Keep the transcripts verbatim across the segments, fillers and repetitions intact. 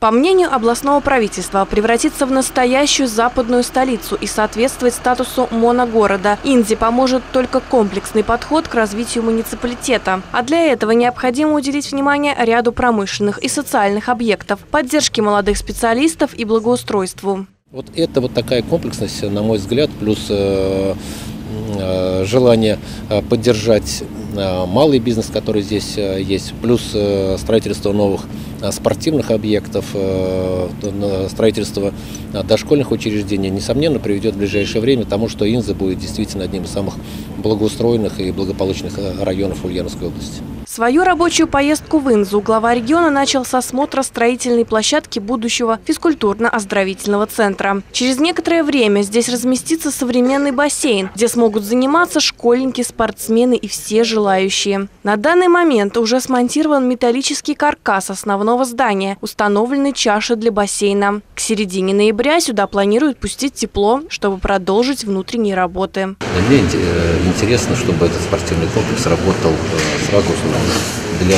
По мнению областного правительства, превратиться в настоящую западную столицу и соответствовать статусу моногорода Инзе поможет только комплексный подход к развитию муниципалитета. А для этого необходимо уделить внимание ряду промышленных и социальных объектов, поддержке молодых специалистов и благоустройству. Вот это вот такая комплексность, на мой взгляд, плюс э, э, желание поддержать э, малый бизнес, который здесь э, есть, плюс э, строительство новых э, спортивных объектов, э, строительство э, дошкольных учреждений, несомненно, приведет в ближайшее время к тому, что Инза будет действительно одним из самых благоустроенных и благополучных районов Ульяновской области. Свою рабочую поездку в Инзу глава региона начал с осмотра строительной площадки будущего физкультурно-оздоровительного центра. Через некоторое время здесь разместится современный бассейн, где смогут заниматься школьники, спортсмены и все желающие. На данный момент уже смонтирован металлический каркас основного здания, установлены чаши для бассейна. К середине ноября сюда планируют пустить тепло, чтобы продолжить внутренние работы. Мне интересно, чтобы этот спортивный комплекс работал сразу для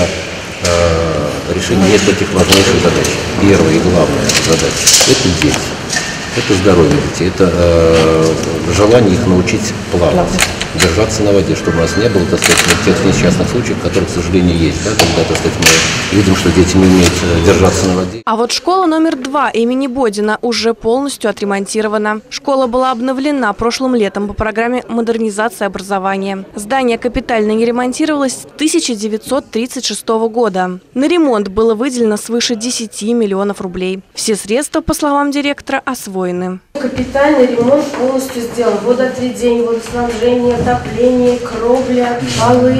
э, решения нескольких важнейших задач. Первая и главная задача – это дети, это здоровье детей, это э, желание их научить плавать, держаться на воде, чтобы у нас не было, так сказать, тех несчастных случаев, которые, к сожалению, есть, да, когда, так сказать, мы видим, что дети не умеют держаться на воде. А вот школа номер два имени Бодина уже полностью отремонтирована. Школа была обновлена прошлым летом по программе модернизации образования. Здание капитально не ремонтировалось с тысяча девятьсот тридцать шестого года. На ремонт было выделено свыше десяти миллионов рублей. Все средства, по словам директора, освоены. Капитальный ремонт полностью сделан. Водоотведение, водоснабжение, отопление, кровля, полы,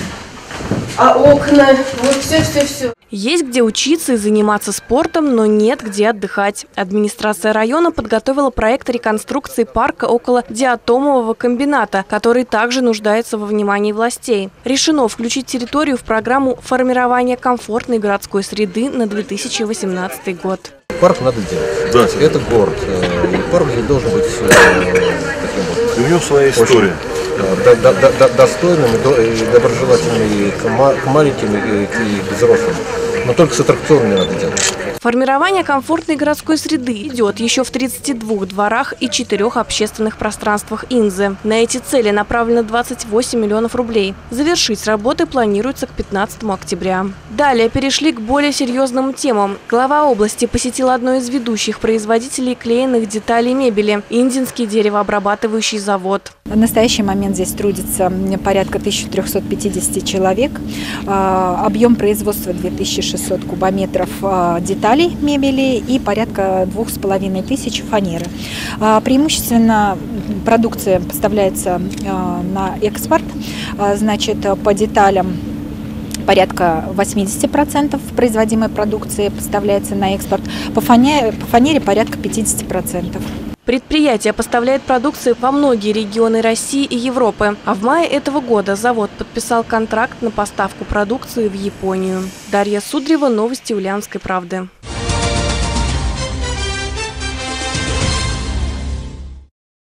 а окна, вот все-все-все. Есть где учиться и заниматься спортом, но нет где отдыхать. Администрация района подготовила проект реконструкции парка около диатомового комбината, который также нуждается во внимании властей. Решено включить территорию в программу формирования комфортной городской среды на две тысячи восемнадцатый год. Парк надо делать. Да. Это город. И парк должен быть таким вот. И у него своя история. Достойным и доброжелательным и к маленьким, и к взрослым. Но только с аттракционами надо делать. Формирование комфортной городской среды идет еще в тридцати двух дворах и четырёх общественных пространствах Инзы. На эти цели направлено двадцать восемь миллионов рублей. Завершить работы планируется к пятнадцатому октября. Далее перешли к более серьезным темам. Глава области посетил одно из ведущих производителей клеенных деталей мебели – Инзинский деревообрабатывающий завод. В настоящий момент здесь трудится порядка тысячи трёхсот пятидесяти человек. Объем производства две тысячи шестьсот кубометров деталей мебели и порядка двух с половиной тысяч фанеры. Преимущественно продукция поставляется на экспорт. Значит, по деталям порядка восьмидесяти процентов производимой продукции поставляется на экспорт. По фанере, по фанере порядка пятидесяти процентов. Предприятие поставляет продукцию во многие регионы России и Европы. А в мае этого года завод подписал контракт на поставку продукции в Японию. Дарья Судрева, новости Ульяновской правды.